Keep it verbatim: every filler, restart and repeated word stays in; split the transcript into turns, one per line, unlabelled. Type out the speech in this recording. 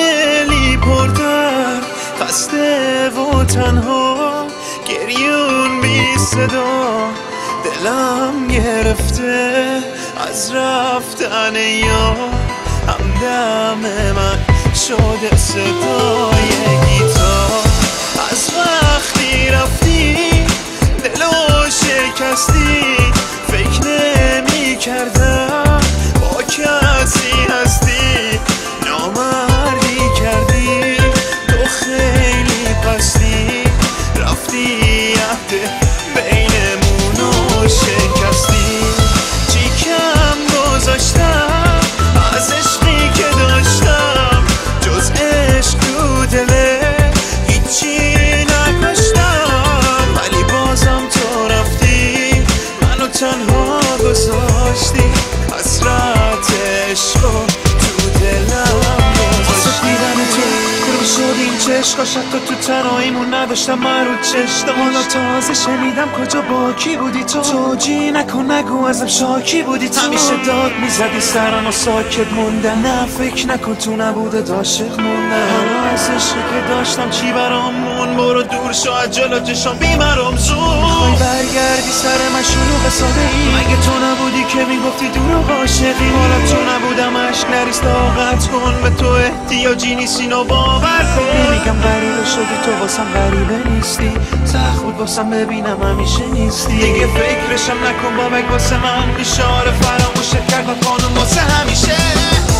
دلی پردر خسته و تنها گریون بی صدا دلم گرفته از رفتن یا همدم من شده صدای گیتار از وقتی رفتی دلو شکستی فکر نمی کردم با کسی هستی نامردی کردی تو خیلی پستی رفتی عهد بینمونو شکستی چی کم گذاشتم از عشقی که داشتم جز عشق تو دله هیچی نکشتم ولی بازم تو رفتی منو تنها گذاشتی حسرت عشقو تو دلم واسه دیدن تو گروه شد این چشقا شد تو تنهاییمون نداشتم من رو چشتا حالا تازه شنیدم کجا با کی بودی تو توجی نکن نگو ازم شاکی بودی تو همیشه داد میزدی سرم و ساکت موندن نه فکر نکن تو نبوده عاشق موندن حالا از عشقی که داشتم چی برامون برو دور شو از جلو چشام بیمرم زود میخوای برگردی سر من شلوغ ساده ای مگه تو نبودی که میگفتی دور عاشقی حالا تو نبودم عشق نریز طاقت کن به تو احتیاجی نیست اینو باور کن نمیگم غریبه شدی تو واسم غریبه نیستی سخت بود واسم ببینم همیشه نیستی دیگه فکرشم نکن بابک واسه من اشاره فراموشت کرد و قانون واسه همیشه